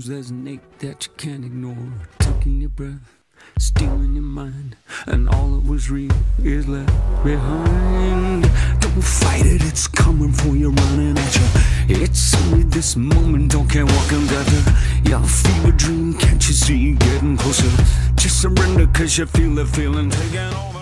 Sometimes there's an ache that you can't ignore, taking your breath, stealing your mind, and all that was real is left behind. Don't fight it, it's coming for you, running at you. It's only this moment, don't care what comes after. Your fever dream, can't you see, getting closer? Just surrender, cause you feel the feeling taking over.